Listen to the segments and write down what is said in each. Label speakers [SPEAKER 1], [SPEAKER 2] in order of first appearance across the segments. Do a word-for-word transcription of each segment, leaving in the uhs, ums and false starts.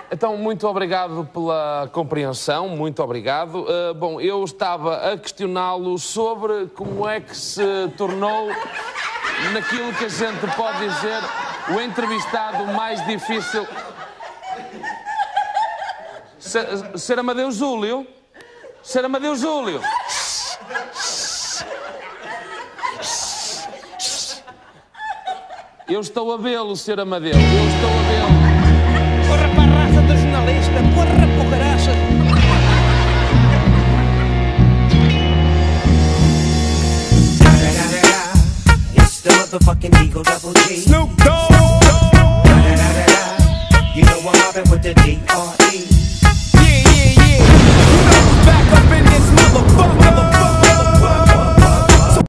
[SPEAKER 1] Então, muito obrigado pela compreensão, muito obrigado. Uh, bom, eu estava a questioná-lo sobre como é que se tornou, naquilo que a gente pode dizer, o entrevistado mais difícil... Ser Amadeu Júlio? Ser Amadeu Júlio? Eu estou a vê-lo, senhor Amadeu, eu estou a vê-lo.
[SPEAKER 2] Porra para a raça do jornalista, porra para caraças.
[SPEAKER 3] It's the motherfucking Eagle Double G.
[SPEAKER 2] Snoop Dogg.
[SPEAKER 3] You know I'm mobbing with the D R E.
[SPEAKER 2] Yeah, yeah, yeah. You know who's back up in this motherfucker, motherfucker, motherfucker.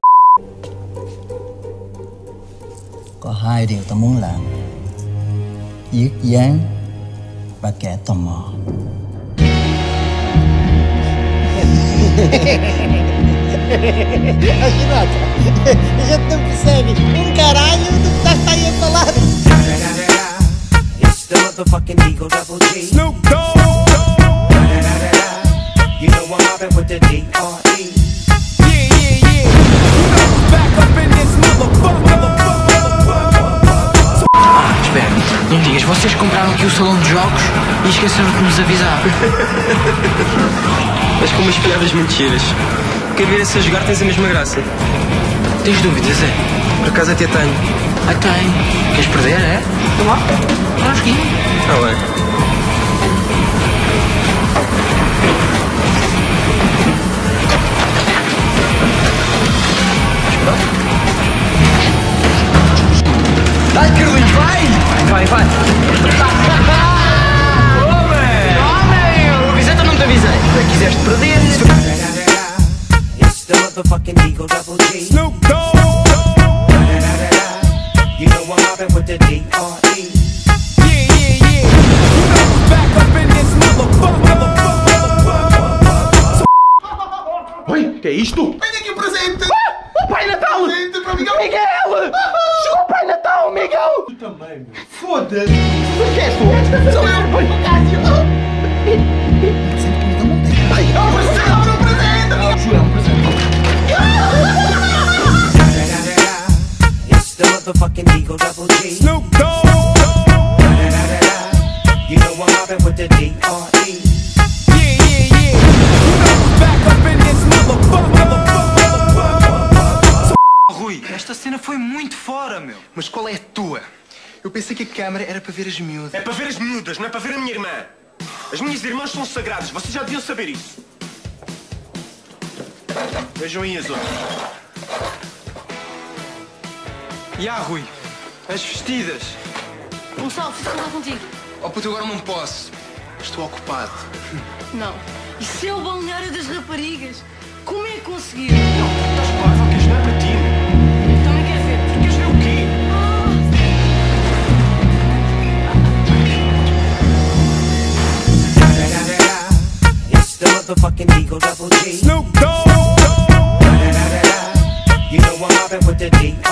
[SPEAKER 4] Có hai điều ta muốn làm: giết gián và kẻ tò mò. A gente não percebe um caralho do que está aí a falar.
[SPEAKER 3] It's the motherfucking Eagle Double G.
[SPEAKER 2] Snoop Dogg.
[SPEAKER 3] You know I'm mobbing with the D R E.
[SPEAKER 2] Yeah, yeah, yeah. You know who's back up in this motherfucker, motherfucker.
[SPEAKER 5] Ah, espera, não me digas, vocês compraram aqui o salão de jogos e esqueceram de nos avisar.
[SPEAKER 6] Mas com umas piadas mentiras. Quer ver se a jogar tens a mesma graça.
[SPEAKER 5] Tens dúvidas, é?
[SPEAKER 6] Por acaso até tenho.
[SPEAKER 5] Ah, tem. Queres perder, é? Então lá, vamos aqui.
[SPEAKER 6] Ah, bem.
[SPEAKER 5] Vai, Carlinhos, vai! Vai, vai! Homem! Homem! Eu avisei-te ou não te avisei? Se quiseste perder...
[SPEAKER 3] It's the motherfucking Eagle Double G.
[SPEAKER 2] Snoop Dogg.
[SPEAKER 3] You know I'm mobbing with the D R E.
[SPEAKER 2] Yeah, yeah, yeah. You know who's back up in this motherfucker, motherfucker.
[SPEAKER 7] Oi, que é isto?
[SPEAKER 8] Olha aqui o presente!
[SPEAKER 7] Ah, o Pai Natal!
[SPEAKER 8] Presente para Miguel!
[SPEAKER 7] Miguel! Chegou o Pai Natal, Miguel!
[SPEAKER 8] Tu também, meu!
[SPEAKER 7] Foda-se! O que és tu?
[SPEAKER 8] Sou eu! O Cássio!
[SPEAKER 7] Ai,
[SPEAKER 8] É um presente! É um presente!
[SPEAKER 7] é um presente!
[SPEAKER 3] It's the motherfucking Eagle Double G.
[SPEAKER 2] Snoop Dogg.
[SPEAKER 3] You know I'm mobbing with the D R E.
[SPEAKER 2] Yeah, yeah, yeah. You know who's back up in this motherfucker, motherfucker.
[SPEAKER 5] Rui, esta cena foi muito fora, meu.
[SPEAKER 9] Mas qual é a tua? Eu pensei que a câmara era para ver as miúdas.
[SPEAKER 7] É para ver as miúdas, não é para ver a minha irmã. As minhas irmãs são sagradas, vocês já deviam saber isso. Vejam aí as outras.
[SPEAKER 9] E ah, Rui, as vestidas.
[SPEAKER 10] Gonçalo, preciso falar contigo.
[SPEAKER 9] Oh puto, agora não posso. Estou ocupado.
[SPEAKER 10] Não. Isso é o balneário das raparigas. Como é que conseguiu?
[SPEAKER 7] Não, estás parvo, que isto não é para ti.
[SPEAKER 10] Também quer ver.
[SPEAKER 7] Queres ver o quê?
[SPEAKER 3] It's the motherfucking Eagle Double G.
[SPEAKER 2] Snoop Dogg.
[SPEAKER 3] You know I'm mobbing with the D R E.